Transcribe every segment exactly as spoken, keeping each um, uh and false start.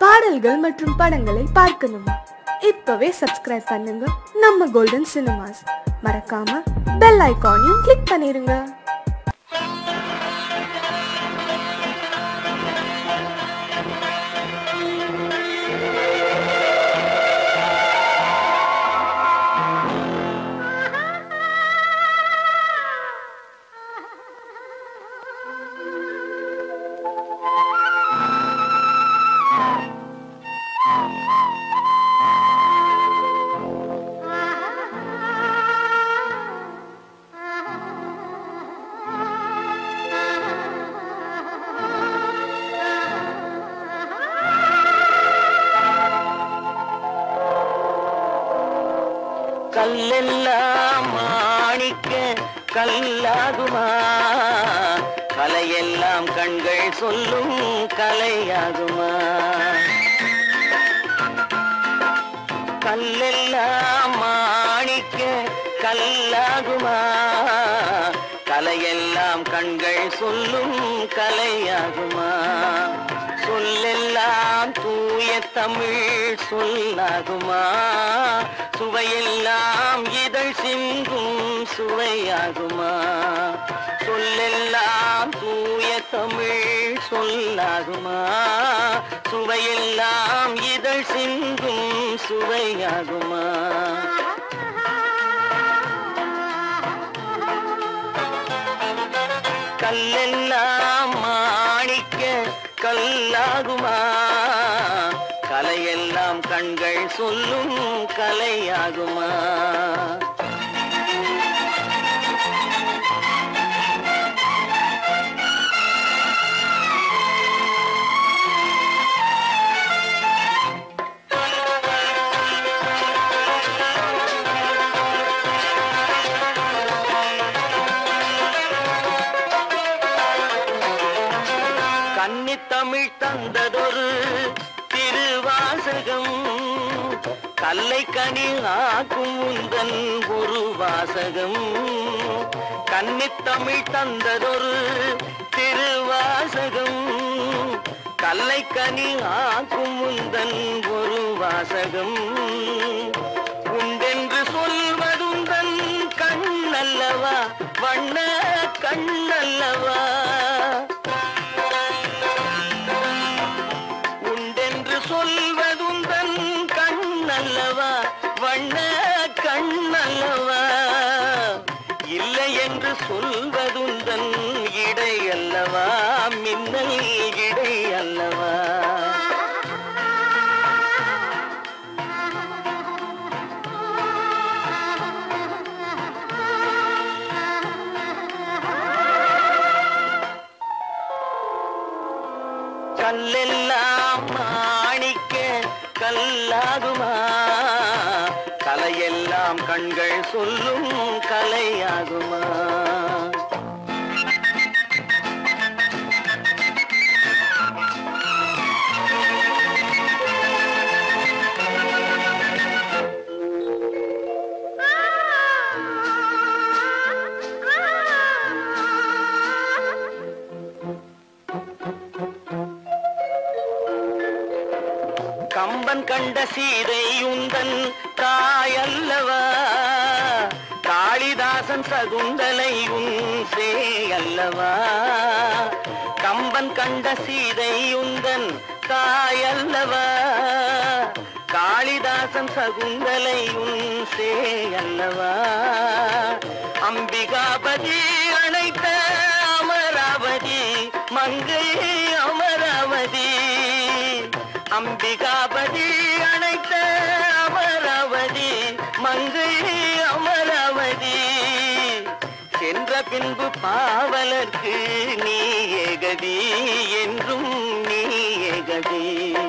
பாடல்கள் மற்றும் படங்களை பார்க்கணுமா? இப்பவே சப்ஸ்கிரைப் பண்ணுங்க நம்ம கோல்டன் சினிமாஸ். மறக்காம பெல் ஐகானையும் கிளிக் பண்ணிருங்க. கல்லெல்லாம் மாணிக்க கல்லாகுமா, கலையெல்லாம் கண்கள் சொல்லும் கலையாகுமா. கல்லெல்லாம் மாணிக்க கல்லாகுமா, கலையெல்லாம் கண்கள் சொல்லும் கலையாகுமா. சொல்லெல்லாம் தூய தமிழ் சொல்லாகுமா, சுவையெல்லாம் இதழ் சிந்தும் சுவையாகுமா. சொல்லெல்லாம் தூய தமிழ் சொல்லாகுமா, சுவையெல்லாம் இதழ் சிந்தும் சுவையாகுமா. கல்லெல்லாம் மாணிக்க கல்லாகுமா, கலையெல்லாம் கண்கள் சொல்லும் கலையாகுமா. கன்னித்தமிழ் தந்ததொரு திருவாசகம், கல்லை கனி ஆக்கும் உந்தன் ஒரு வாசகம். கன்னித்தமிழ் தந்ததொரு திருவாசகம், கல்லை கனி ஆக்கும் உந்தன் ஒரு வாசகம். உண்டென்று சொல்வதுந்தன் கண்ணல்லவா, வண்ண கண்ணல்லவா. சொல்வதுந்தன் கண்ணல்லவா, வண்ண கண்ணல்லவா. இல்லை என்று சொல்வதுந்தன் இடை அல்லவா, மின்னல் இடை அல்லவா. கல்லெல்லாம் மாணிக்க கல்லாகுமா, கலையெல்லாம் கண்கள் சொல்லும் கலையாகுமா. கம்பன் கண்ட சீதை உந்தன் தாயல்லவா, காளிதாசன் சகுந்தலை உன் சேயல்லவா. கம்பன் கண்ட சீதை உந்தன் தாயல்லவா, காளிதாசன் சகுந்தலை உன் சேயல்லவா. அம்பிகாபதி அணைத்த அமராவதி மங்கை அமராவதி. அம்பிகாபதி அணைத்த அமராவதி மங்கை அமராவதி. சென்ற பின்பு பாவலர்க்கு நீ ஏகதி, என்றும் நீ ஏகதி.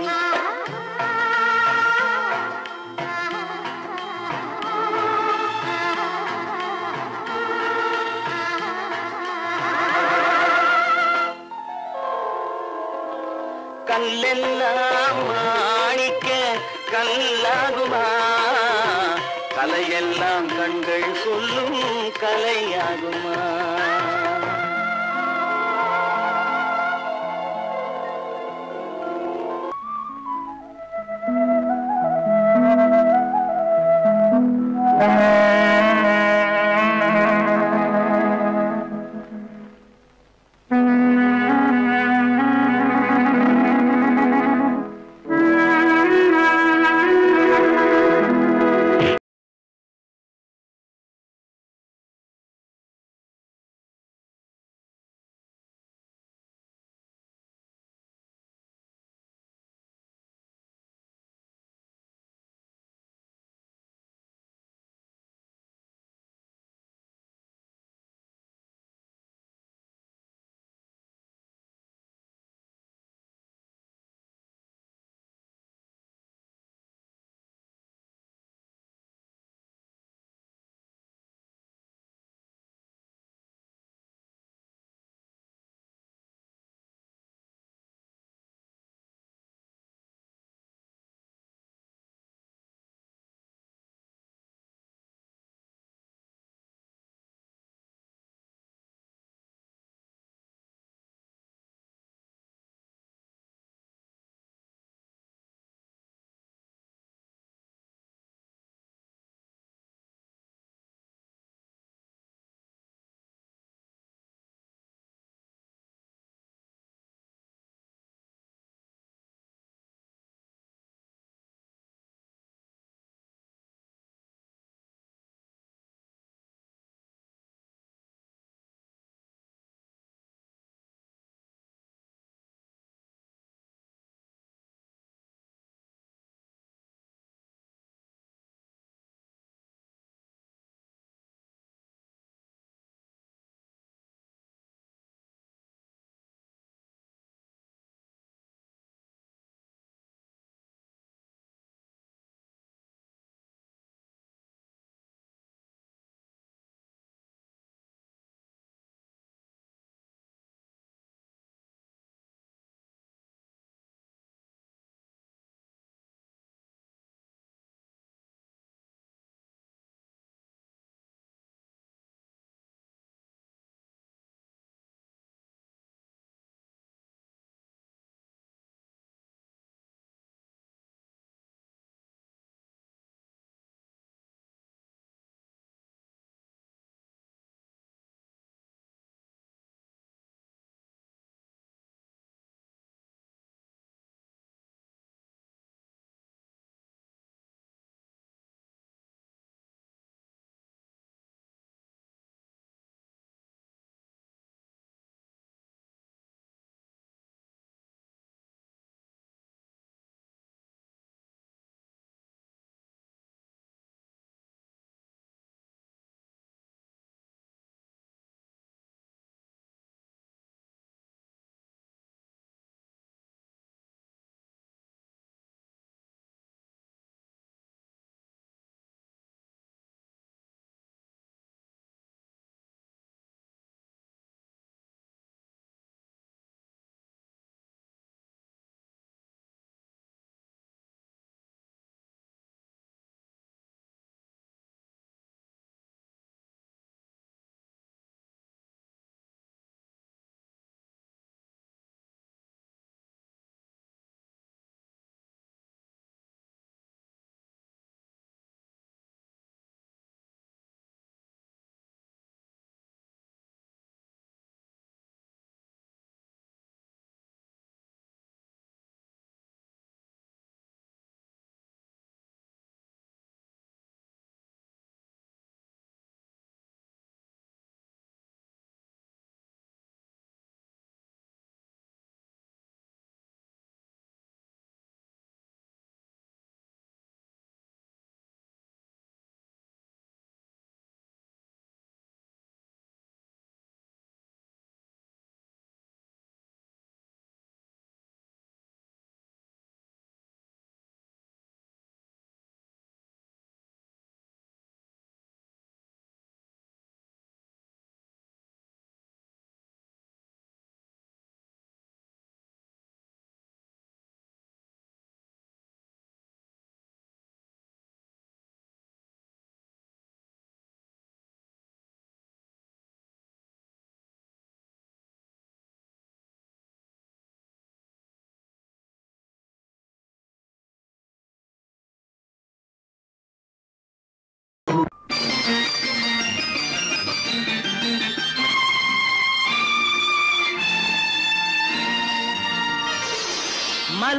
கல்லெல்லாம் மாணிக்க கல்லாகுமா, கலையெல்லாம் கண்கள் சொல்லும் கலையாகுமா.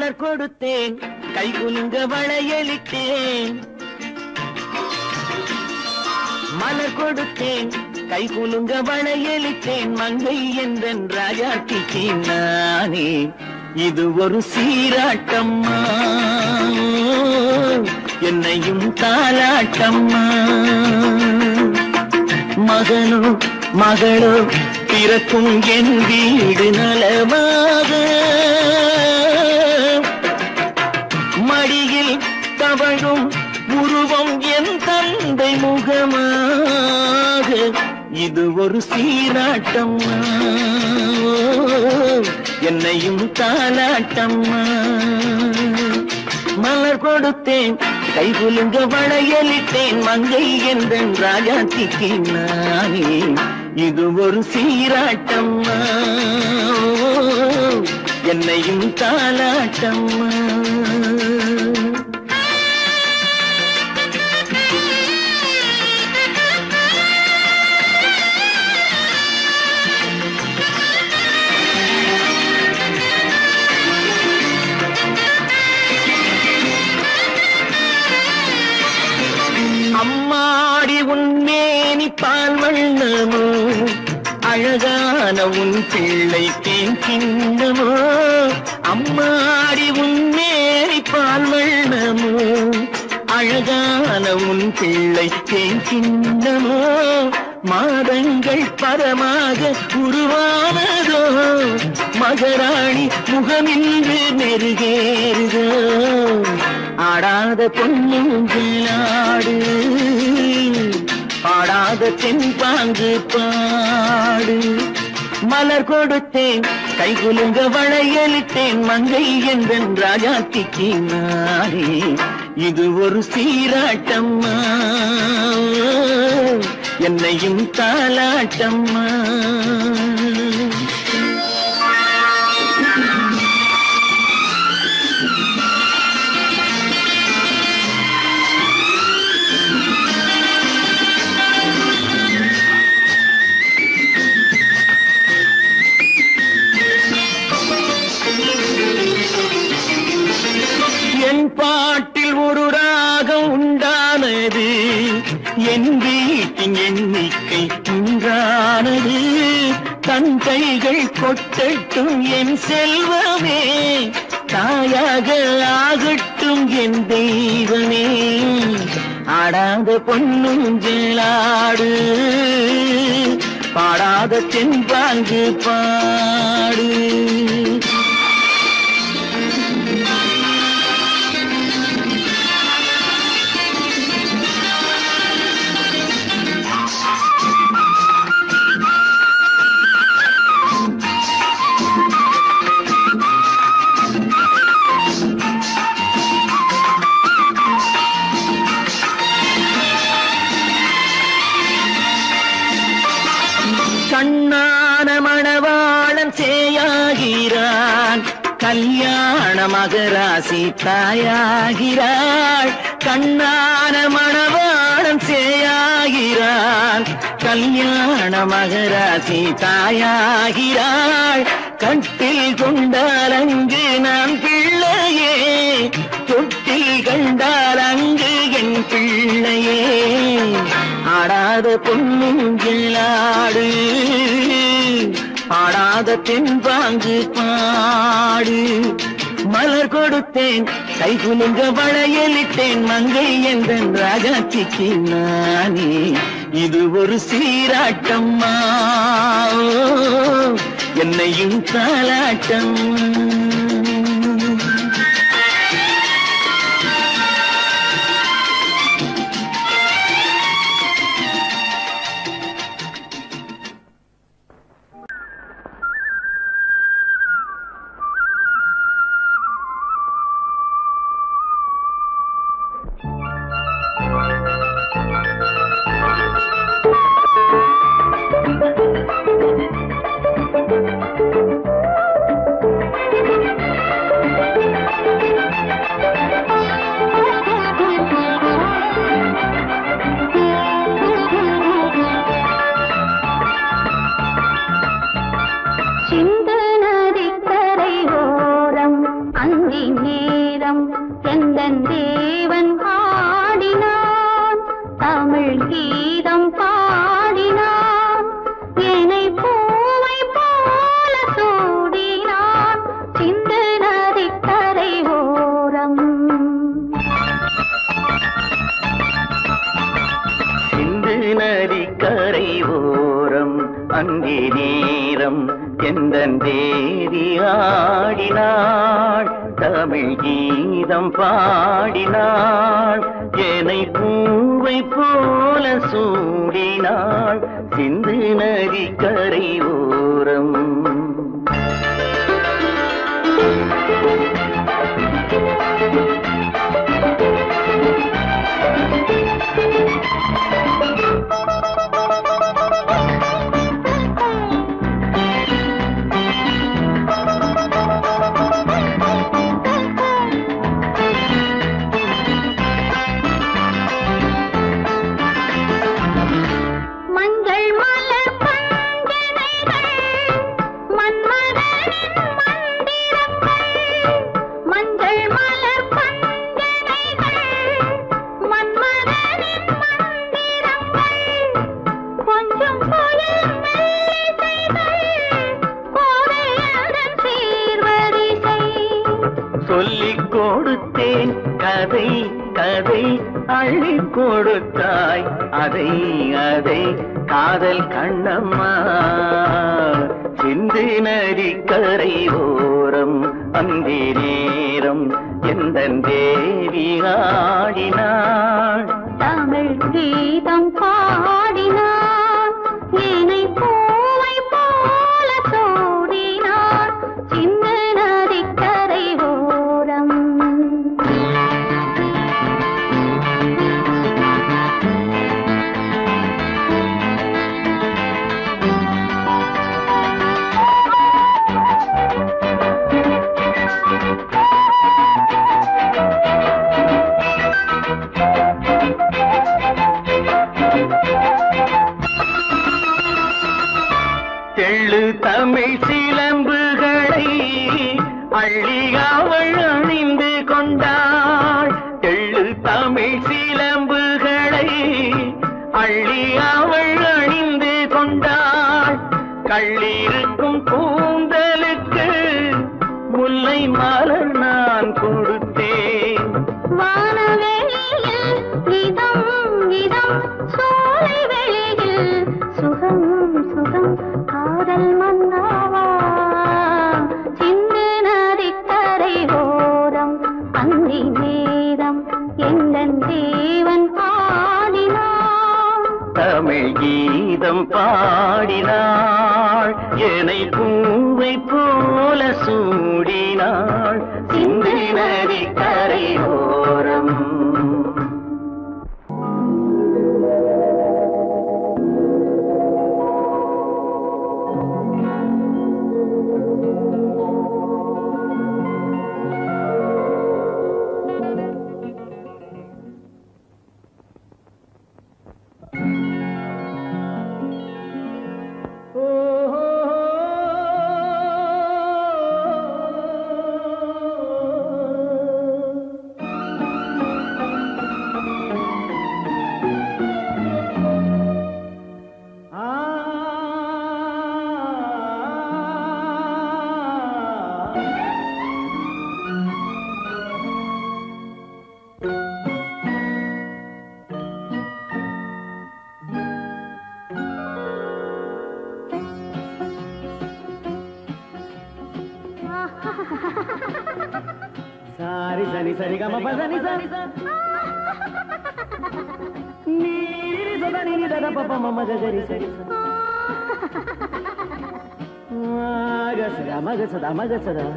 மலர் கொடுத்தேன் கை குலுங்க வளையலிட்டேன் மலர் கொடுத்தேன் கை குலுங்க வளையலிட்டேன் மங்கை என்றன் ராஜாத்திக்கு நானே இது ஒரு சீராட்டம்மா என்னையும் தாலாட்டம்மா மகனோ மகளோ பிறக்கும் என் வீடு நலமாக மடியில் தவழும் உருவம் என் தந்தை முகமாக இது ஒரு சீராட்டம்மா என்னையும் தாலாட்டம்மா மலர் கொடுத்தேன் கை குலுங்க வளையலிட்டேன் மங்கை என்றன் ராஜாத்திக்கு நானே இது ஒரு சீராட்டம்மா என்னையும் தாலாட்டம்மா அம்மாடி உன்மேனி பால் வண்ணமோ அழகான உன் பிள்ளை தேன் கிண்ணமோ அம்மாடி உன்மேனி பால் வண்ணமோ அழகான உன் பிள்ளை தேன் கிண்ணமோ மாதங்கள் பரமாக உருவானதோ மகராணி முகமின்று நெருகேறுதோ ஆடாத பொன்னுங்களாடு பாடாத தென்பாங்கு பாடு மலர் கொடுத்தேன் கை குலுங்க வளையலிட்டேன் மங்கை என்றன் ராஜாத்திக்கு நானே இது ஒரு சீராட்டம்மா என்னையும் தாலாட்டம்மா என் பாட்டில் ஒரு ராகம் உண்டானது என் வீட்டின் எண்ணிக்கை உண்டானது தன் கைகள் கொட்டட்டும் என் செல்வமே தாயாக ஆகட்டும் என் தெய்வமே ஆடாத பொன்னுஞ்சலாடு பாடாத தென்பாங்கு பாடு கண்ணான மணவாளன் சேயாகிறான் கல்யாண மகராசி தாயாகிறாள் கண்ணான மணவாளன் சேயாகிறான் கல்யாண மகராசி தாயாகிறாள் கட்டில் கொண்டால் அங்கு நான் பிள்ளையே தொட்டில் கண்டால் அங்கு என் பிள்ளையே ஆடாத பொன்னுங்களாடு பாடாத தென்பாங்கு பாடு மலர் கொடுத்தேன் கை குலுங்க வளையலிட்டேன் மங்கை என்றன் ராஜாத்திக்கு நானே இது ஒரு சீராட்டம்மா என்னையும் தாலாட்டம்மா நேரம் எந்தன் தேவன் பாடினான் தமிழ் கீதம் பாடினான் என்னை பூவை போல சூடினான் சிந்து நதிக்கரை ஓரம் சிந்து நதிக்கரை ஓரம் அந்தி நேரம் எந்தன் தேவி ஆடினாள் தமிழ் கீதம் பாடினாள் என்னை பூவை போல சூடினாள் சிந்து நதிக்கரை ஓரம் சொல்லிக் கொடுத்தேன் கதை கதை அள்ளி கொடுத்தாய் அதை அதை காதல் கண்ணம்மா சிந்து நதிக்கரை ஓரம் அந்தி நேரம் எந்தன் தேவி ஆடினாள் தமிழ் கீதம் பாடினான் என்னை பூவை போல சூடினான் சிந்து நதிக்கரை ஓரம் தெள்ளு தமிழ் சிலம்புகளை அள்ளி அவள் அணிந்து கொண்டாள் தெள்ளு தமிழ் சிலம்புகளை அள்ளி அவள் அணிந்து கொண்டாள் கள்ளிருக்கும் கூந்தலுக்கு முல்லை மலர் நான் கொடுத்தேன் வானவெளியில் இதம் இதம் சோலை வெளியில் சுகம் சுகம் காதல் மன்னாவா சிந்து நதிக்கரை ஓரம் அந்தி நேரம் எந்தன் தேவன் பாடினான் தமிழ் கீதம் பாடினாள் என்னை பூவை போல சூடினாள் சிந்து நதிக்கரை ஓரம் Sari sari sari gama pa sani sa ni ni sa da ni ni da da pa pa mama ga gari sari sa ga sa ga ma ga sa da ma ga sa da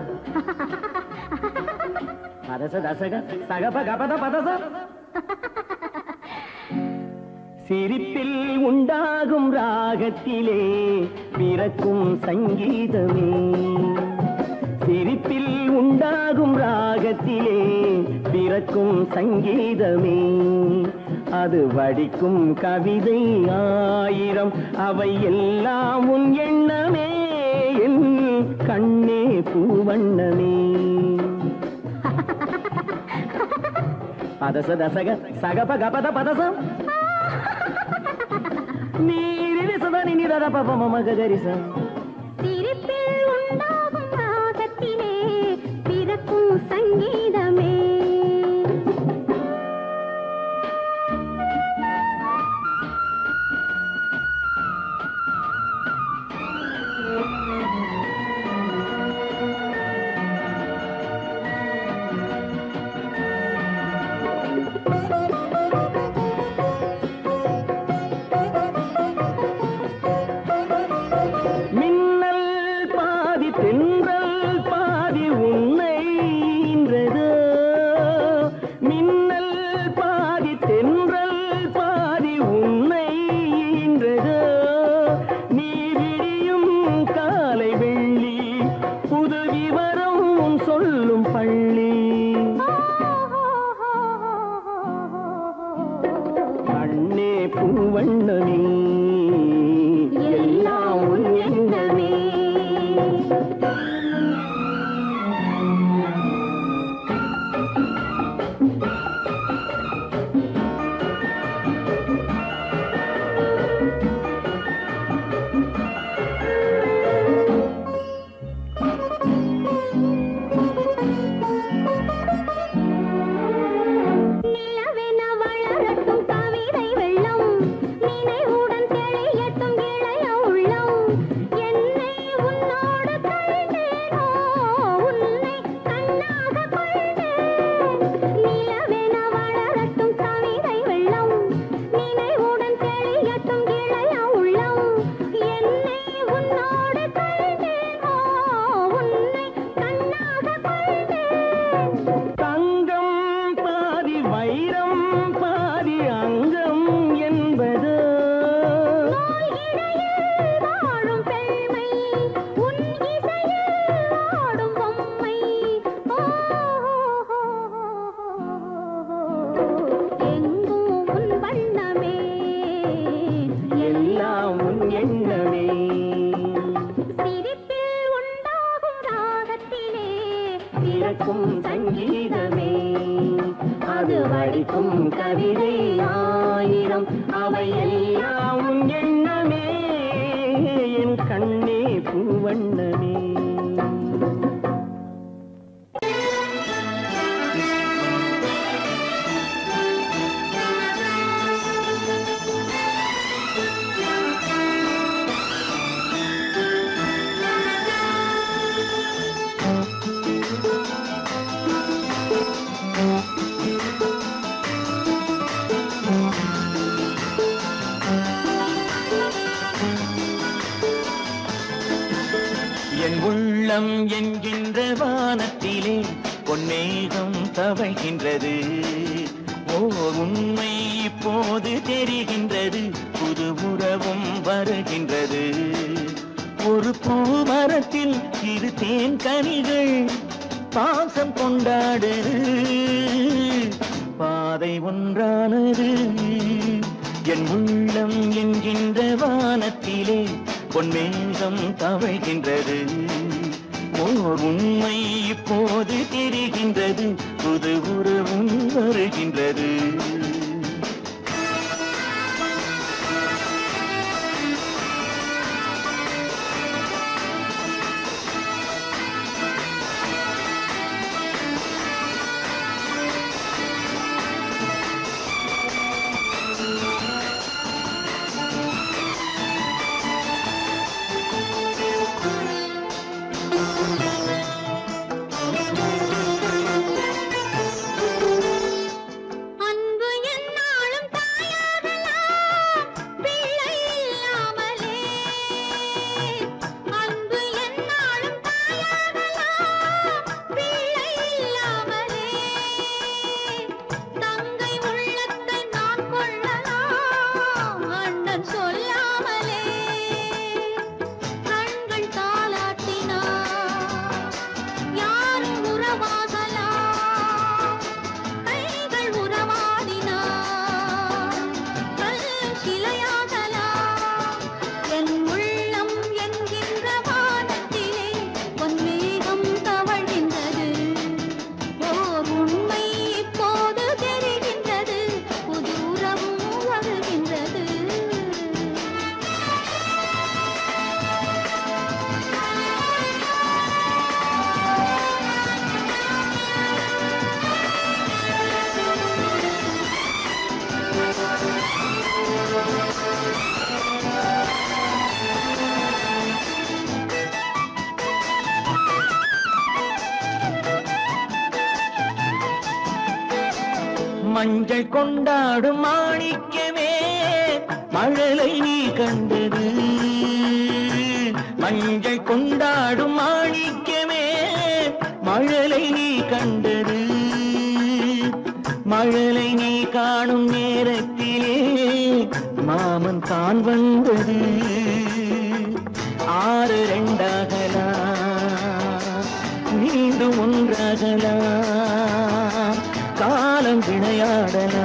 pa da sa da sa ga sa ga pa ga pa da pa da sa சிரிப்பில் உண்டாகும் ராகத்திலே பிறக்கும் சங்கீதமே சிரிப்பில் உண்டாகும் ராகத்திலே பிறக்கும் சங்கீதமே அது வடிக்கும் கவிதை ஆயிரம் அவை எல்லாம் உன் எண்ணமே என் கண்ணே பூவண்ணமே பதச தசக சகப கபத பதசம் நீரிலி சுதனி நிதத பப மம கரிசம் சிரிப்பில் உண்டாகும் ராகத்திலே பிறக்கும் சங்கீதமே சங்கீதமே அது வடிக்கும் கவிதை ஆயிரம் அவையெல்லாம் உன் எண்ணமே என் கண்ணே பூவண்ணமே என் உள்ளம் என்கின்ற வானத்திலே பொன்னேகம் தவழ்கின்றது ஓர் உண்மை இப்போது தெரிகின்றது புது உறவும் வருகின்றது ஒரு பூமரத்தில் இரு தேன் கனிகள் பாசம் கொண்டாடுது பாதை ஒன்றானது என் உள்ளம் என்கின்ற வானத்திலே பொன்மேகம் தவழ்கின்றது ஓர் உண்மை இப்போது தெரிகின்றது புது உறவும் வருகின்றது அன்பு மஞ்சள் கொண்டாடும் மாணிக்கமே மழலை நீ கண்டது மஞ்சள் கொண்டாடும் மாணிக்கமே மழலை நீ கண்டது மழலை நீ காணும் நேரத்திலே மாமன் தான் வந்தது ஆறு ரெண்டாகலா மீண்டும் ஒன்றாகலா காலம் விளையாடலா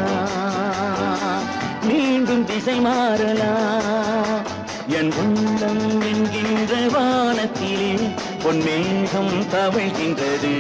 மீண்டும் திசை மாறலா என் உள்ளம் என்கின்ற வானத்திலே பொன்மேகம் தவழ்கின்றது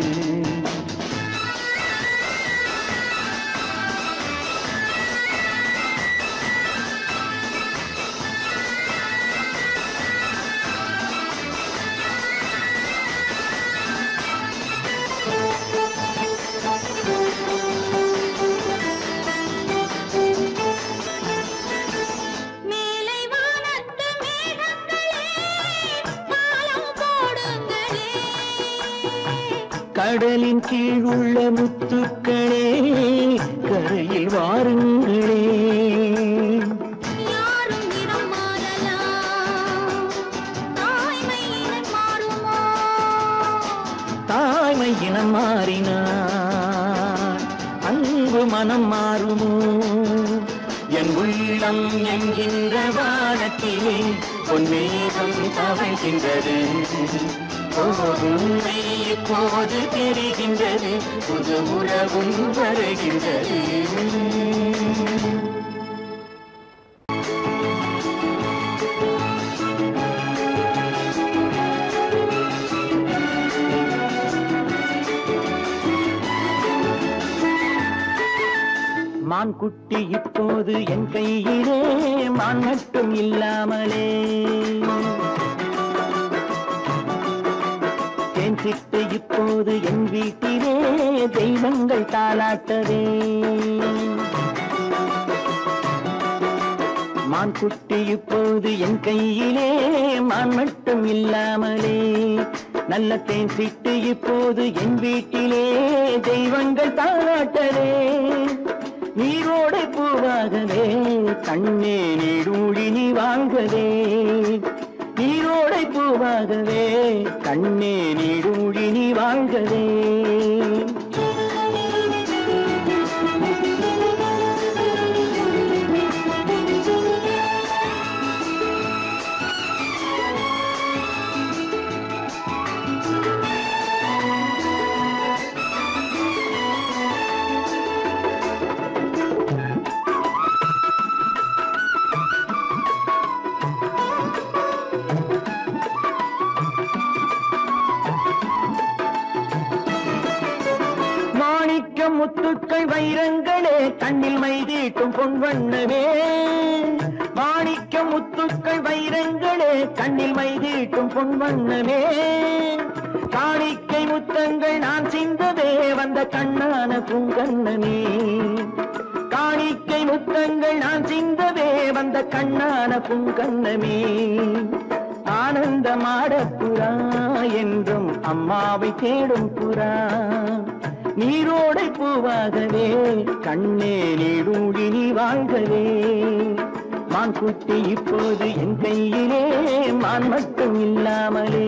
கடலின் கீழ் உள்ள முத்துக்களே கரையில் வாருங்களே யாரும் இனம் மாறலாம் தாய்மை இனம் மாறுமோ தாய்மை இனம் மாறினார் அன்பு மனம் மாறுமோ என் உள்ளம் என்கின்ற வானத்திலே பொன்மேகம் தவழ்கின்றது உண்மை இப்போது தெரிகின்றது புது உறவும் வருகின்றது மான் குட்டி இப்போது என் கையிலே மான் மட்டும் இல்லாமலே சிட்டு இப்போது என் வீட்டிலே தெய்வங்கள் தாலாட்டதே மான் குட்டி இப்போது என் கையிலே மான் மட்டும் இல்லாமலே நல்ல தேன் சிட்டு இப்போது என் வீட்டிலே தெய்வங்கள் தாலாட்டதே நீரோடை பூவாகவே கண்ணே நீடூழி நீ வாழ்கவே நீரோடை பூவாகவே கண்ணே நீடூழி நீ வாழ்கவே முத்துக்கள் வைரங்களே கண்ணில் மைதீட்டும் பொன்வண்ணமே மாணிக்க முத்துக்கள் வைரங்களே கண்ணில் மைதீட்டும் பொன்வண்ணமே காணிக்கை முத்தங்கள் நான் சிந்தவே வந்த கண்ணான பூங்கண்ணமே காணிக்கை முத்தங்கள் நான் சிந்தவே வந்த கண்ணான பூங்கண்ணமே ஆனந்தமாட புறா என்றும் அம்மாவை தேடும் புறா நீரோடை பூவாகவே கண்ணே நீடூழி நீ வாழ்கவே மான் குட்டி இப்போது என் கையிலே மான் மட்டும் இல்லாமலே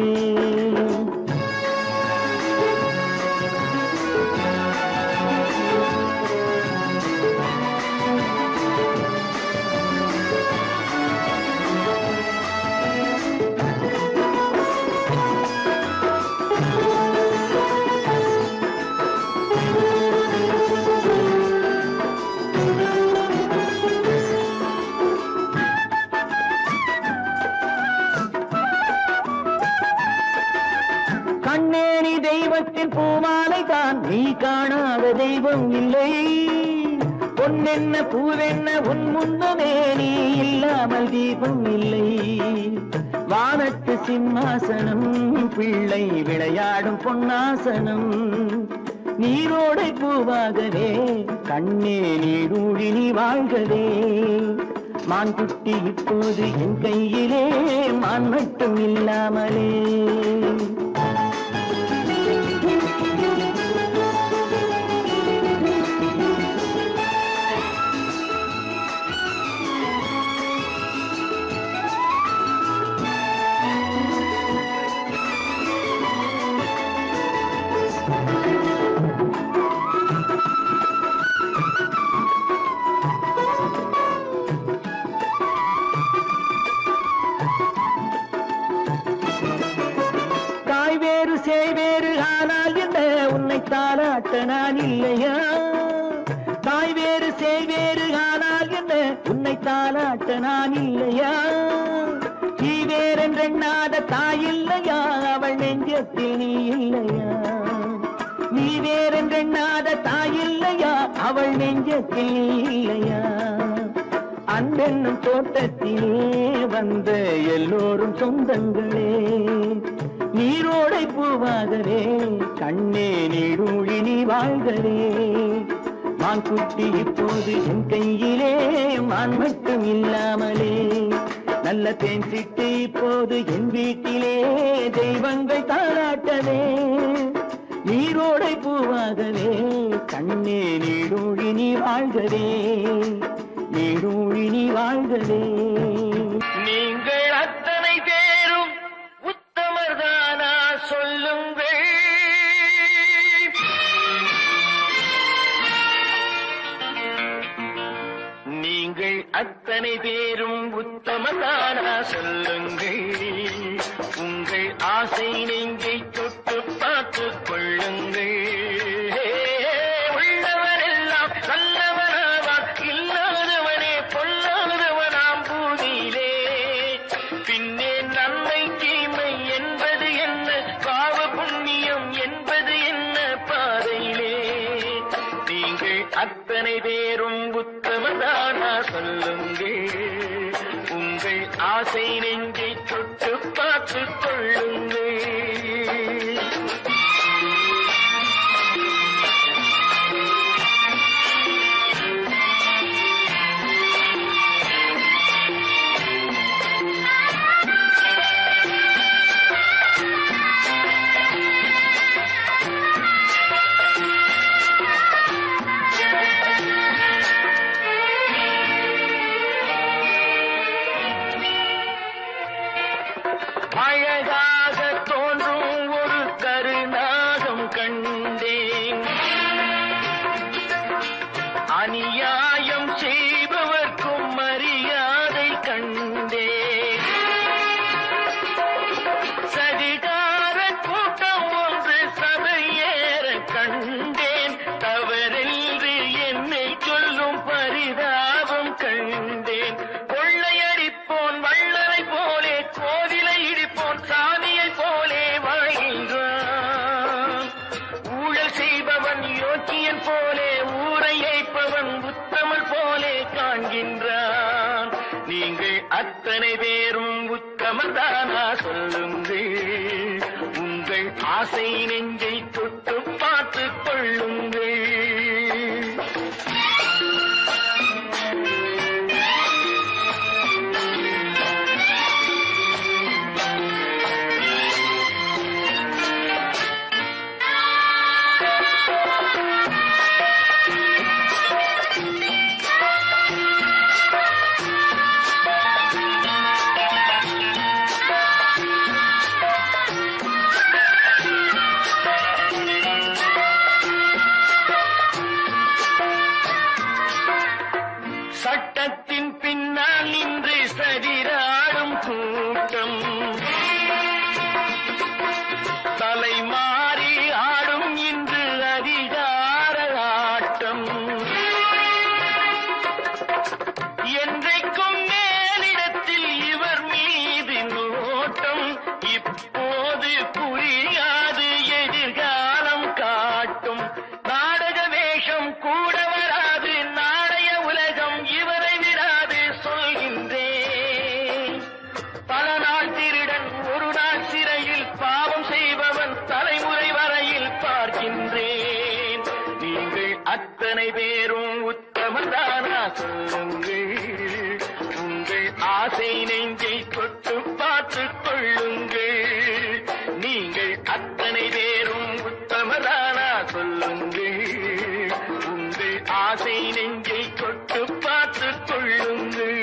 தெய்வத்தின் பூமாலை தான் நீ காணாத தெய்வம் இல்லை பொன்னென்ன பூவென்ன உன் முன்னமே நீ இல்லாமல் தீபம் இல்லை வானத்து சிம்மாசனம் பிள்ளை விளையாடும் பொன்னாசனம் நீரோடை பூவாகவே கண்ணே நீடூழி நீ வாழ்கவே மான் குட்டி இப்போது என் கையிலே மான் மட்டும் இல்லாமலே நான் இல்லையா? தாய் வேறு சேய் வேறு ஆனால் என்ன, உன்னை தாளாட்ட நான் இல்லையா? நீ வேறென்றெண்ணாத தாய் இல்லையா, அவள் நெஞ்சத்தில் நீ இல்லையா? நீ வேறென்றெண்ணாத தாய் இல்லையா, அவள் நெஞ்சத்தில் நீ இல்லையா? அன்பென்னும் தோட்டத்திலே வந்த எல்லோரும் சொந்தங்களே, நீரோடை பூவாகவே கண்ணே நீடூழி நீ வாழ்கவே. மான் குட்டி இப்போது என் கையிலே, மான் மட்டும் இல்லாமலே. நல்ல தேன் சிட்டு இப்போது என் வீட்டிலே, தெய்வங்கள் தாளாட்டவே. நீரோடை பூவாகவே கண்ணே நீடூழி நீ வாழ்கவே, நீடூழி நீ வாழ்கவே. நீங்கள் அத்தனை பேரும் உத்தமர்தானா சொல்லுங்கள். நீங்கள் அத்தனை பேரும் உத்தமர்தானா சொல்லுங்கள். உங்கள் ஆசை நெஞ்சை தொட்டு பார்த்து கொள்ளுங்கள். உள்ளவரெல்லாம் நல்லவனாவான், இல்லாதவனே பொல்லாதவனாம் பூமியிலே. பின்னே நன்மை தீமை என்பது என்ன, பாவ புண்ணியம் என்பது என்ன பாதையிலே. நீங்கள் அத்தனை பேரும் உத்தமதானா சொல்லுங்கள். உங்கள் ஆசை நெஞ்சை தொட்டு பார்த்து கொள்ளுங்கள். அழகாக தோன்றும் ஒரு கருநாகம் கண்டேன், அநியாயம் செய்பவர்க்கும் மரியாதை கண்டேன். சதிகார கூட்டம் ஒன்று சபையேற கண்டேன், தவறென்று என்னை சொல்லும் பரிதாபம் கண்டேன். கொள்ளையடிப்போன் வள்ளலை போலே, கோவிலை இடிப்போன் சாமியை போலே வாழ்கின்றான். ஊழல் செய்பவன் யோக்கியன் போலே, ஊரை ஏய்ப்பவன் உத்தமல் போலே காண்கின்றான். நீங்கள் அத்தனை பேரும் உத்தமதானா சொல்லுங்கள். உங்கள் ஆசை நெஞ்சை தொட்டு பார்த்து கொள்ளுங்கள். சட்டத்தின் பின்னால் நின்று சதிராடும் கூட்டம், தலைமாறி ஆடும் இன்று அதிகார ஆட்டம். என்றைக்கும் மேலிடத்தில் இவர் மீது நோட்டம், இப்போது புரியாது எதிர்காலம் காட்டும். நாடக வேஷம் கூட வராது, நாளைய உலகம் இவரை விடாது சொல்கின்றேன். பல நாள் திருடன் ஒரு நாள் சிறையில், பாவம் செய்பவன் தலைமுறை வரையில் பார்க்கின்றேன். நீங்கள் அத்தனை பேரும் உத்தமதானா சொல்லுங்கள். உங்கள் ஆசை நெஞ்சை தொட்டு பார்த்து கொள்ளுங்கள். நீங்கள் அத்தனை பேரும் உத்தமதானா சொல்லுங்கள். உங்கள் ஆசை நெஞ்சை தொட்டு பார்த்து கொள்ளுங்கள்.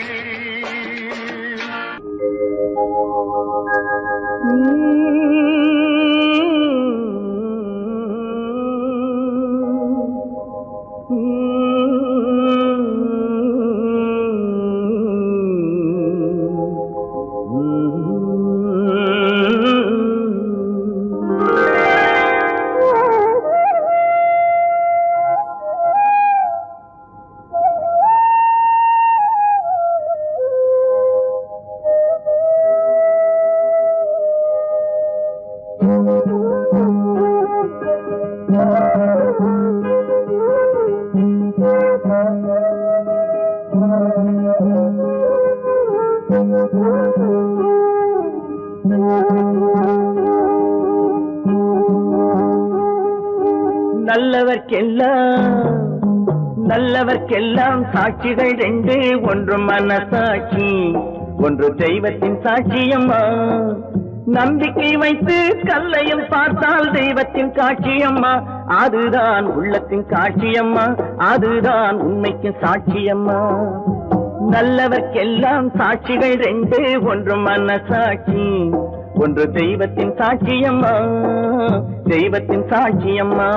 நல்லவர்க்கெல்லாம் நல்லவர்க்கெல்லாம் சாட்சிகள் ரெண்டு, ஒன்று மனசாட்சி, ஒன்று தெய்வத்தின் சாட்சியம்மா. நம்பிக்கை வைத்து கல்லையும் பார்த்தால் தெய்வத்தின் காட்சியம்மா. அதுதான் உள்ளத்தின் காட்சியம்மா, அதுதான் உண்மைக்கு சாட்சியம்மா. நல்லவர்க்கெல்லாம் சாட்சிகள் ரெண்டு, ஒன்று மனசாட்சி, ஒன்று தெய்வத்தின் சாட்சியம்மா, தெய்வத்தின் சாட்சியம்மா.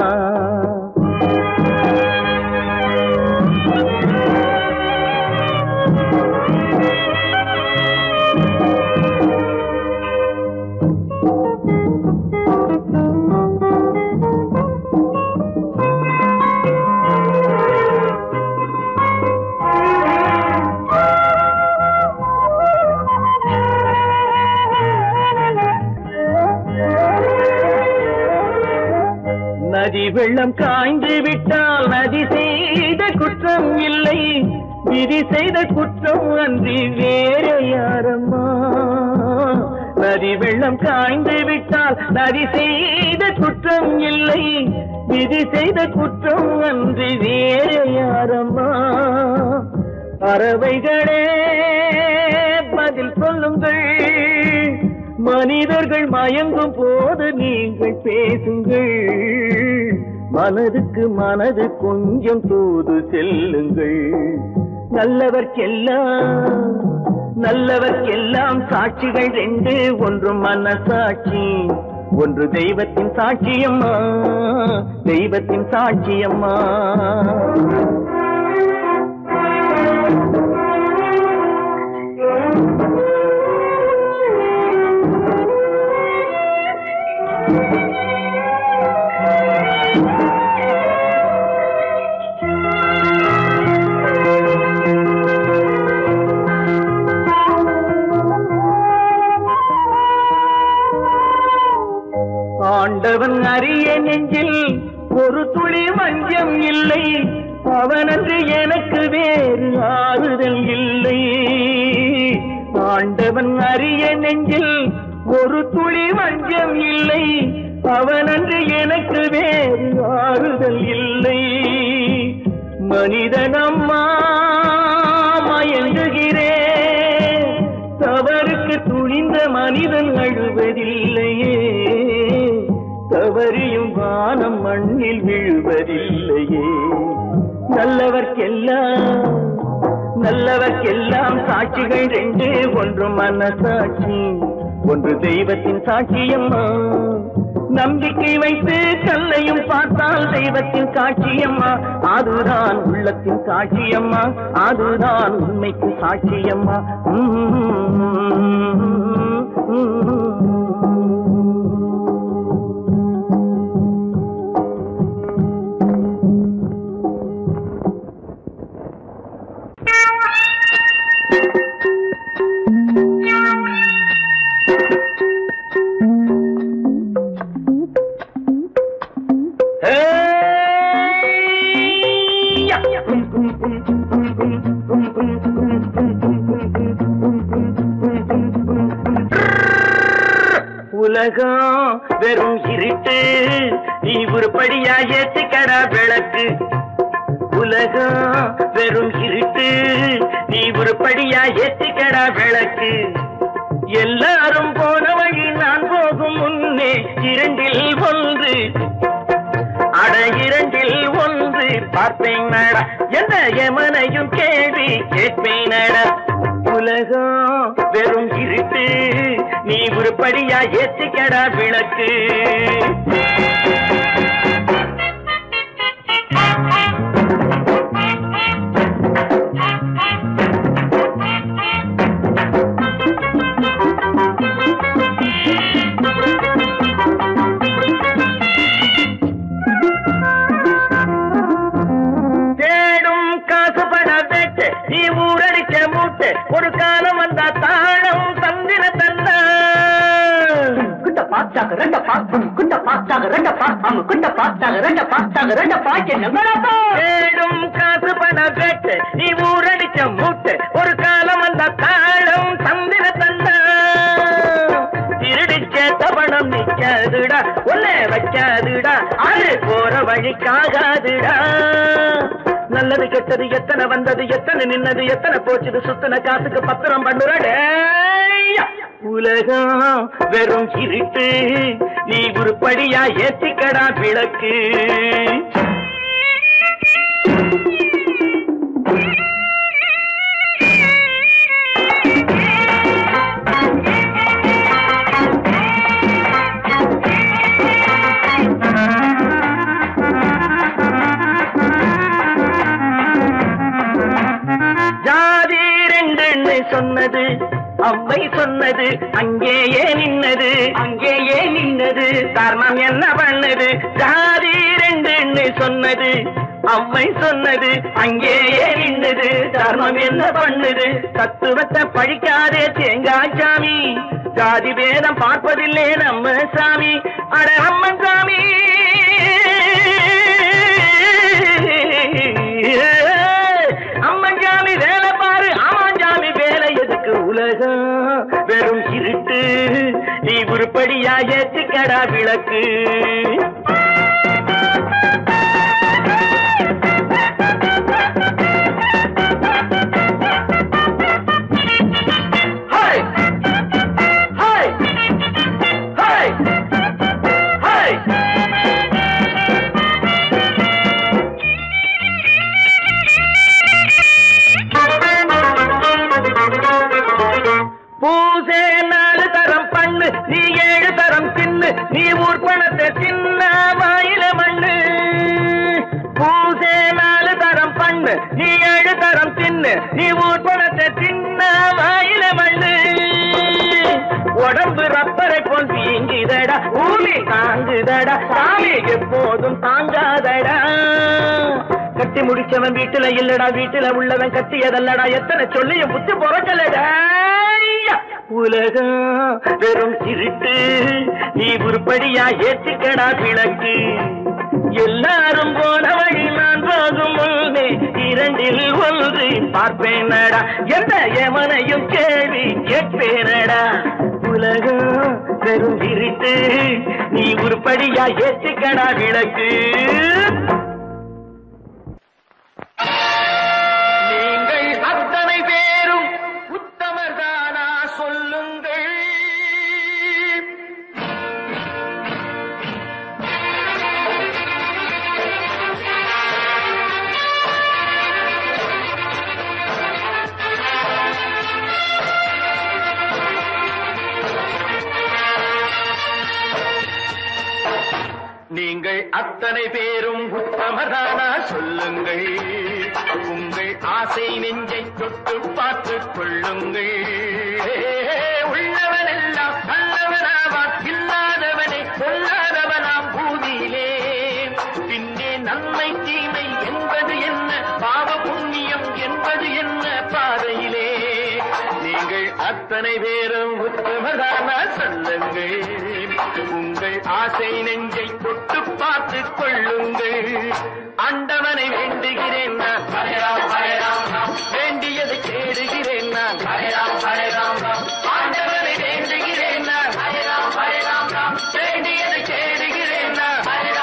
நதி வெள்ளம் காய்ந்து விட்டால் நதி செய்த குற்றம் இல்லை, விதி செய்த குற்றம் அன்றி வேற யாரம்மா. நதி வெள்ளம் காய்ந்து விட்டால் நதி செய்த குற்றம் இல்லை, விதி செய்த குற்றம் அன்றி வேற யாரம்மா. பறவைகளே பதில் சொல்லுங்கள், மனிதர்கள் மயங்கும் போது நீங்கள் பேசுங்கள், மனதுக்கு மனது கொஞ்சம் தூது செல்லுங்கள். நல்லவர்க்கெல்லாம் நல்லவர்க்கெல்லாம் சாட்சிகள் ரெண்டு, ஒன்று மனசாட்சி, ஒன்று தெய்வத்தின் சாட்சியம்மா, தெய்வத்தின் சாட்சியம்மா. ஆண்டவன் அறிய நெஞ்சில் ஒரு துளி வஞ்சம் இல்லை, அவனன்று எனக்கு வேறு ஆறுதல் இல்லை. ஆண்டவன் அறிய நெஞ்சில் ஒரு துளி வஞ்சம் இல்லை, அவனன்று எனக்கு வேறு ஆறுதல் இல்லை. மனிதனம்மா மயங்குகிறேன், தவறுக்கு துணிந்த மனிதன் அழுவதில்லையே, தவறியும் வானம் மண்ணில் விழுவதில்லையே. நல்லவர்க்கெல்லாம் நல்லவர்க்கெல்லாம் சாட்சிகள் ரெண்டு, ஒன்று மனசாட்சி, ஒன்று தெய்வத்தின் சாட்சியம்மா. நம்பிக்கை வைத்து கல்லையும் பார்த்தால் தெய்வத்தின் காட்சியம்மா, அதுதான் உள்ளத்தின் காட்சியம்மா, அதுதான் உண்மைக்கு சாட்சியம்மா. உலகம் வெறும் இருட்டு, நீ உருப்படியா ஏத்திக்கடா விளக்கு. உலகம் வெறும் இருட்டு, நீ உருப்படியா ஏத்திக்கடா விளக்கு. எல்லாரும் போன வழி நான் போகும் முன்னே இரண்டில் ஒன்று, அட இரண்டில் ஒன்று பார்ப்பேன் நட, எந்த எமனையும் கேள்வி கேட்பேன் நட. உலகம் வெறும் இருட்டு, நீ உருப்படியா ஏத்திக்கடா விளக்கு. தேடும் காசு பட வேட்டு, நீ ஊரடிச்ச மூட்டு, ஒரு காலம் வந்தா தாழம் தந்திர தந்தா. குண்ட பாச்சாக ரெண்ட பாக்கும், குண்ட பாச்சாக ரெண்ட பாக்கும், குண்ட பாச்சாக ரெண்ட பாச்சாக ரெண்ட பாக்கு. தேடும் காசு பட வேட்டு, நீ ஊரடிச்ச மூட்டு, ஒரு காலம் வந்தா தாழம் தந்திர தந்தா. திருடிச்ச தவணம் நிக்காதுடா, ஒல்ல வைக்காதுடா, அது போற வழிக்காகாதுடா. நல்லது கெட்டது எத்தனை வந்தது எத்தனை நின்னது எத்தனை போச்சுது சுத்தன காசுக்கு பத்திரம் பண்ணுறடே. உலகம் வெறும் இருட்டு, நீ உருப்படியா ஏத்திக்கடா விளக்கு. ஜாதி ரெண்டு சொன்னது அம்மை சொன்னது அங்கேயே நின்னது அங்கேயே நின்னது தர்மம் என்ன பண்ணது. ஜாதி ரெண்டு சொன்னது அம்மை சொன்னது அங்கேயே நின்னது தர்மம் என்ன பண்ணுது. தத்துவத்தை பழிக்காதே தேங்காய் சாமி, ஜாதி பேதம் பார்ப்பதில்லை நம்ம சாமி. அட அம்மன் சாமி அம்மஞ்சாமி வேலை பாரு ஆமாஞ்சாமி வேலை எதுக்கு. உலகம் வெறும் இருட்டு, நீ உருப்படியா ஏத்திக்கடா விளக்கு. பூசே நாலு தரம் பண்ணு, நீ ஏழு தரம் தின்னு, நீ ஊர் பணத்தை தின்ன வாயில மண்ணு. பூசே நாலு தரம் பண்ணு, நீ ஏழு தரம் தின்னு, நீ ஊர் பணத்தை தின்ன வாயில மண்ணு. உடம்பு ரப்பரை போல் வீங்குதடா, பூமி தாங்குதடா, சாமி எப்போதும் தாங்காதடா. கட்டி முடிச்சவன் வீட்டுல இல்லடா, வீட்டுல உள்ளவன் கட்டியதல்லடா, எத்தனை சொல்லியும் புத்து பொறக்கலடா. உலகம் வெறும் இருட்டு, நீ உருப்படியா ஏற்றிக்கடா விளக்கு. எல்லாரும் போன வழி நான் போகும் முன்னே இரண்டில் ஒன்று பார்ப்பேனடா, எந்த எவனையும் கேள்வி கேட்பேனடா. உலகம் வெறும் இருட்டு, நீ உருப்படியா ஏற்றிக்கடா விளக்கு. நீங்கள் அத்தனை பேரும் உத்தமர்தானா சொல்லுங்கள். நீங்கள் அத்தனை பேரும் உத்தமதானா சொல்லுங்கள். உங்கள் ஆசை நெஞ்சை தொட்டு பார்த்துக் கொள்ளுங்கள். உள்ளவனெல்லாம் நல்லவனாவான், இல்லாதவனை கொல்லாதவனாம் பூதியிலே. பின்னே நன்மை தீமை என்பது என்ன, பாவ புண்ணியம் என்பது என்ன பாதையிலே. நீங்கள் அத்தனை பேரும் உத்தமதானா சொல்லுங்கள். உங்கள் ஆசை நெஞ்சை தொட்டு பார்த்துக் கொள்ளுங்கள். ஆண்டவனை வேண்டுகிறேன் நான், வேண்டியதை தேடுகிறேன் நான். ஆண்டவனை வேண்டுகிறேன் நான், வேண்டியதை தேடுகிறேன் நான்.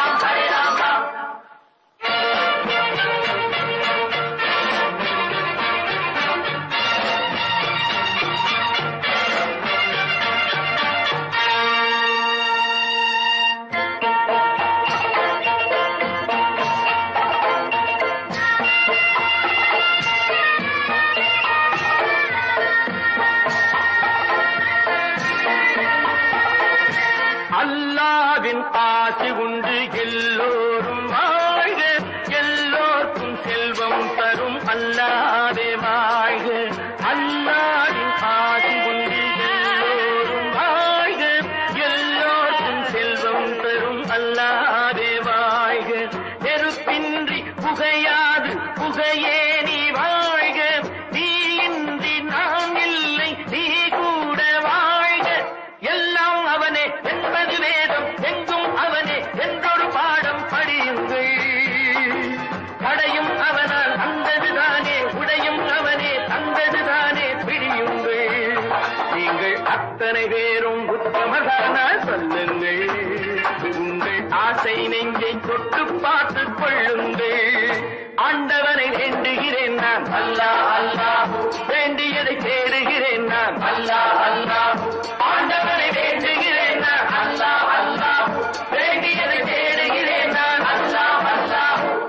அல்லாவின் ஆசி உண்டு எல்லோரும் வாழ்க, எல்லோருக்கும் செல்வம் தரும் அல்லாவே வாழ்க. அல்லாவின் ஆசி உண்டு எல்லோரும் வாழ்க, எல்லோருக்கும் செல்வம் தரும் அல்லாவே வாழ்க. நெருப்பின்றி புகையாது புகையே நீ வாழ்க, நீயின்றி நாம் இல்லை நீ கூட வாழ்க. எல்லாம் அவனே என்பது வேதம், எங்கும் அவனே என்றொரு பாடம் படியுங்கள். படையும் அவனால் வந்ததுதானே, உடையும் அவனே தந்ததுதானே பிடியுங்கள். நீங்கள் அத்தனை பேரும் உத்தமதானா சொல்லுங்கள். உங்கள் ஆசை நெஞ்சை தொட்டு பார்த்து கொள்ளுங்கள். ஆண்டவனை வேண்டுகிறேன் நான் அல்லா அல்லா, வேண்டியதை தேடுகிறேன் நான் அல்லா அல்லா. ஆண்டவனை வேண்டுகிறேன் நான் அல்லா அல்லா, வேண்டியதை தேடுகிறேன் நான் அல்லா அல்லா.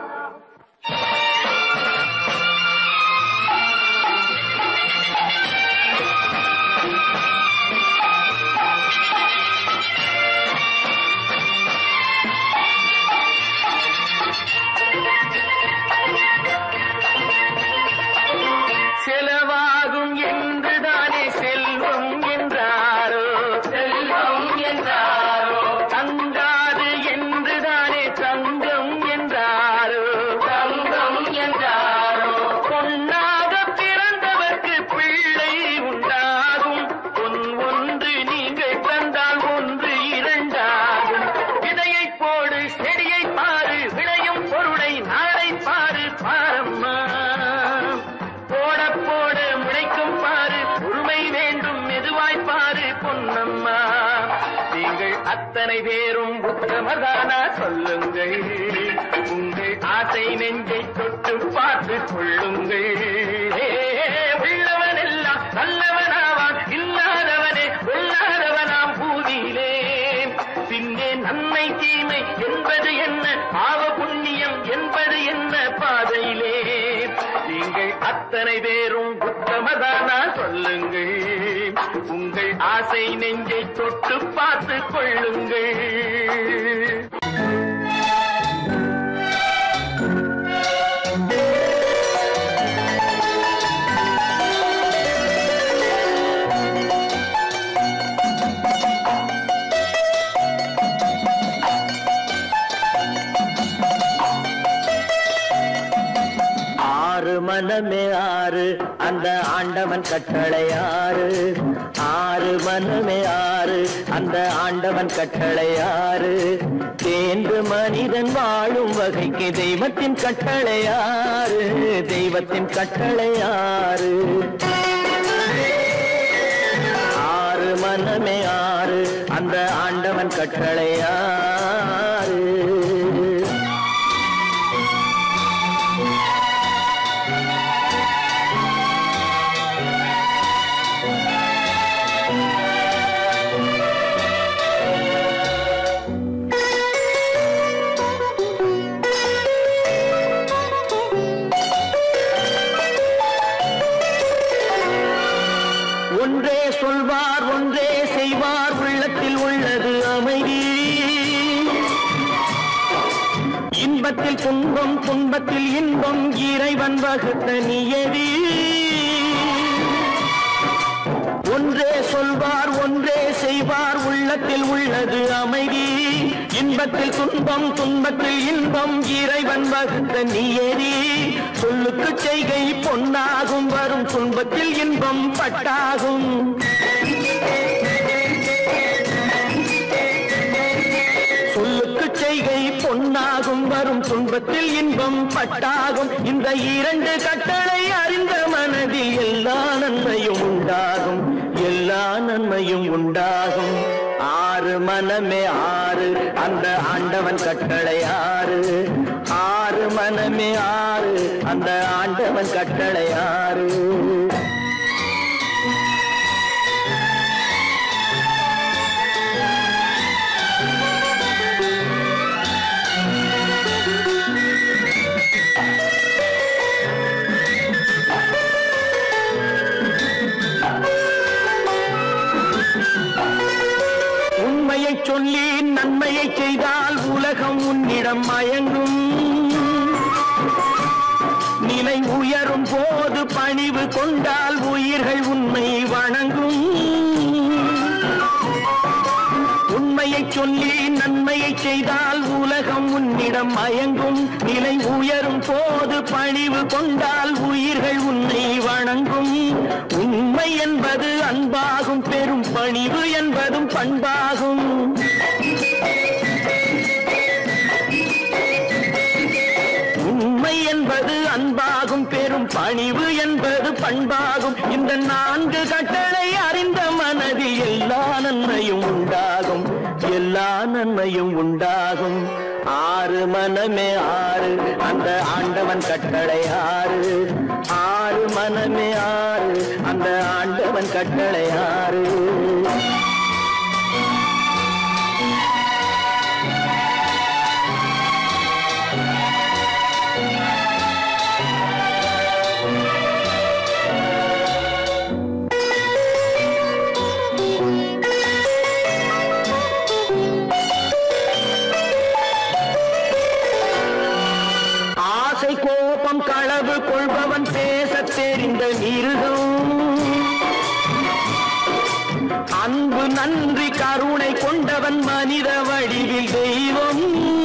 செலவாகும் என்றுதானே செல்வம் என்றாரோ, செல்வம் என்றாரோ. தங்காது என்றுதானே தங்கம் என்றாரோ, தங்கம் என்றாரோ. பொன்னாக பிறந்தவர்க்கு பிள்ளை உண்டாகும். பொன் ஒன்று நீங்கள் தந்தால் ஒன்று இரண்டாகும். விதையை போடு செடியை பாரு, விளையும் பொருளை நாளை பாரு பாரம்மா. போட போட முளைக்கும் பாரு, உரிமை வேண்டும் மெதுவாய் பாரு பொன்னம்மா. நீங்கள் அத்தனை பேரும் உத்தமதானா சொல்லுங்கள். உங்கள் ஆசை நெஞ்சை தொட்டு பார்த்து கொள்ளுங்கள். உள்ளவன் எல்லாம் நல்லவனாவான், இல்லாதவனே கொல்லாதவனாம் பூதியிலே. பின்னே நன்மை தீமை என்பது என்ன, பாவ புண்ணியம் என்பது என்ன பாதையிலே. நீங்கள் அத்தனை பேரும் உத்தமதானா சொல்லுங்கள். உங்கள் ஆசை நெஞ்சை தொட்டு பார்த்து கொள்ளுங்கள். ஆறு மனமே ஆறு, அந்த ஆண்டவன் கட்டளை ஆறு. ஆறு மனமே ஆறு, அந்த ஆண்டவன் கட்டளை ஆறு. தேர்ந்து மனிதன் வாழும் வகைக்கு தெய்வத்தின் கட்டளை ஆறு, தெய்வத்தின் கட்டளை ஆறு. ஆறு மனமே ஆறு, அந்த ஆண்டவன் கட்டளை ஆறு. ஒன்றே சொல்வார் ஒன்றே செய்வார், உள்ளத்தில் உள்ளது அமைதி. இன்பத்தில் துன்பம் துன்பத்தில் இன்பம், இறைவன் வகுத்த நியதி. ஒன்றே சொல்வார் ஒன்றே செய்வார், உள்ளத்தில் உள்ளது அமைதி. இன்பத்தில் துன்பம் துன்பத்தில் இன்பம், இறைவன் வகுத்த நியதி. சொல்லுக்கு செய்கை பொன்னாகும், வரும் துன்பத்தில் இன்பம் பட்டாகும். சொல்லுக்கு செய்கை பொன்னாகும், வரும் துன்பத்தில் இன்பம் பட்டாகும். இந்த இரண்டு கட்டளை அறிந்த மனதில் எல்லா நன்மையும் உண்டாகும், எல்லா நன்மையும் உண்டாகும். ஆறு மனமே ஆறு, அந்த ஆண்டவன் கட்டளை ஆறு. ஆறு மனமே ஆறு, அந்த ஆண்டவன் கட்டளை ஆறு. உண்மையை சொல்லி நன்மையை செய்தால் உலகம் உன்னிடம் மயங்கும். நிலை உயரும் போது பணிவு கொண்டால் உயிர்கள் உன்னை வணங்கும். உண்மையை சொல்லி நன்மையை செய்தால் உலகம் உன்னிடம் மயங்கும். நிலை உயரும் போது பணிவு கொண்டால் உயிர்கள் உன்னை வணங்கும். உண்மை என்பது அன்பாகும், பெரும் பணிவு என்பதும் பண்பாகும். உண்மை என்பது அன்பாகும், பெரும் பணிவு என்பது பண்பாகும். இந்த நான்கு கட்டளை அறிந்த மனதில் எல்லா நன்மையும் உண்டாகும், எல்லா நன்மையும் உண்டாகும். ஆறு ஆறு மனமே ஆறு அந்த ஆண்டவன் கட்டளை ஆறு ஆறு மனமே ஆறு அந்த ஆண்டவன் கட்டளை ஆறு கோபம் களவு கொள்பவன் பேச தெரிந்த மிருகம் அன்பு நன்றி கருணை கொண்டவன் மனித வடிவில் தெய்வம்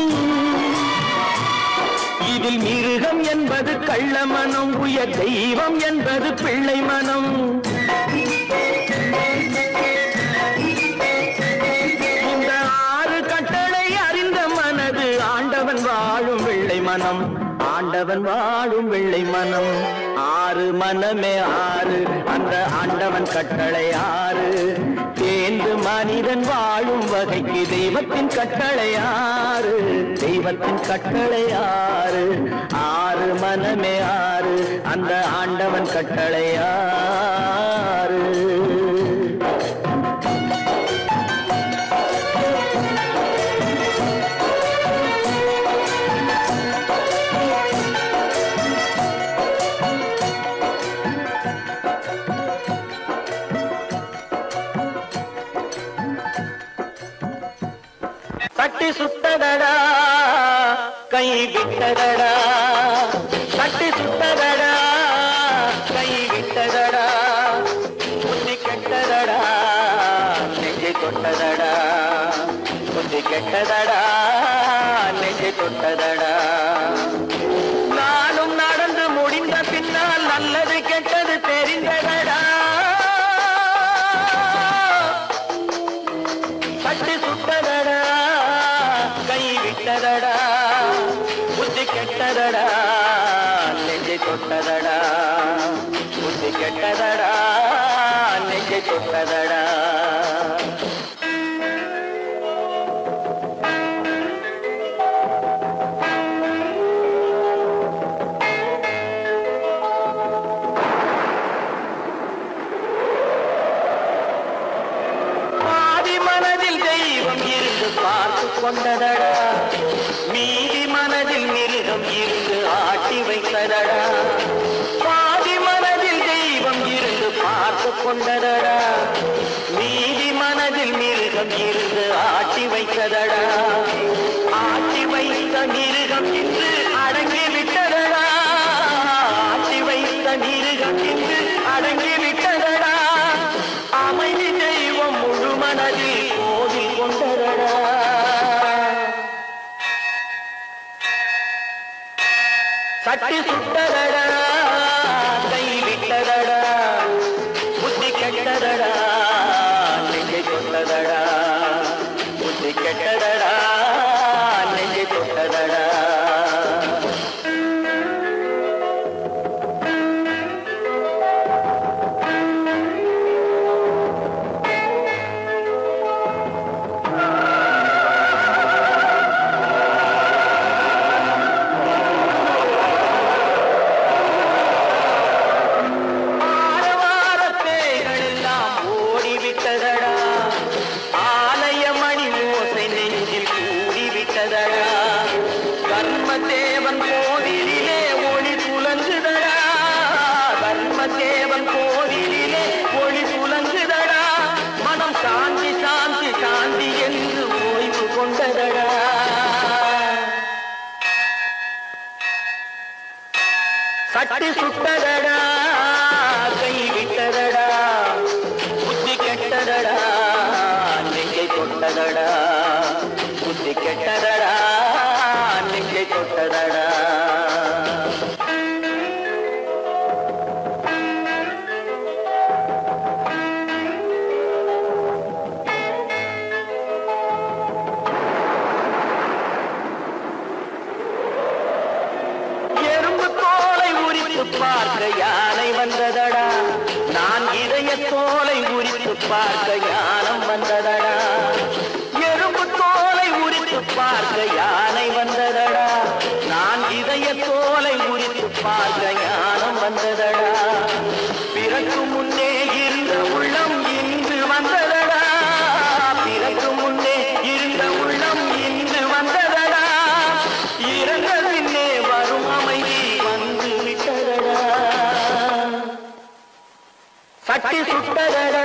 இதில் மிருகம் என்பது கள்ள மனம் உயர் தெய்வம் என்பது பிள்ளை மனம் இந்த ஆறு கட்டளை அறிந்த மனது ஆண்டவன் வாழும் வெள்ளை மனம் ஆண்டவன் வாழும் வெள்ளை மனம் ஆறு மனமே ஆறு அந்த ஆண்டவன் கட்டளை ஆறு தேர்ந்து மனிதன் வாழும் வகைக்கு தெய்வத்தின் கட்டளை ஆறு தெய்வத்தின் கட்டளை ஆறு ஆறு மனமே ஆறு அந்த ஆண்டவன் கட்டளை ஆறு தட்டி சுத்ததடா கை விட்டதடா தட்டி சுத்ததடா கை விட்டதடா புத்தி கெட்டதடா நெஞ்சை தொட்டதடா புத்தி கெட்டதடா நெஞ்சை தொட்டதடா நானும் நடந்து முடிந்த பின்னால் நல்லது கெட்டது தெரிந்ததடா தட்டி சுத்ததடா கை விட்டதடா புத்தி கெட்டதடா நெஞ்சை தொட்டதடா புத்தி கெட்டதடா நெஞ்சை தொட்டதடா பார்த்து கொண்டதடா மீதி மனதில் மிருகம் இருந்து ஆட்டி வைத்ததடா பாதி மனதில் தெய்வம் இருந்து பார்த்து கொண்டதடா மீதி மனதில் மிருகம் இருந்து ஆட்டி வைத்ததடா ஆட்டி வைத்த மிருகம் இன்று அடங்கி விட்டதடா ஆட்டி வைத்த மிருகம் இன்று அடங்கி விட்டதடா அமைதி தெய்வம் முழு மனதில் கோவில் கொண்டதடா சட்டி சுட்டதடா கை விட்டதடா புத்தி கெட்டதடா நெஞ்சை தொட்டதடா புத்தி கெட்டதடா நெஞ்சை தொட்டதடா தர்மதேவன் கோவிலிலே ஒளி துலங்குதடா தர்மதேவன் கோவிலிலே ஒளி துலங்குதடா மனம் சாந்தி சாந்தி சாந்தி என்று ஓய்வு கொண்டதடா சட்டி சுட்டதடா கை விட்டதடா புத்தி கெட்டதடா நெஞ்சை தொட்டதடா புத்தி கெட்டதடா நெஞ்சை தொட்டதடா எறும்பு தோலை உரித்து பார்க்க யானை வந்ததடா நான் இதய தோலை உரித்து பார்க்க ஞானம் வந்ததடா எறும்பு தோலை உரித்து பார்க்க யானை வந்ததடா மார்க்க ஞானம் வந்ததடா பிறகு முன்னே இருந்த உள்ளம் இன்று வந்ததடா பிறகு முன்னே இருந்த உள்ளம் இன்று வந்ததடா இறந்த பின்னே வரும் அமைதி வந்து விட்டதடா சட்டி சுட்டதடா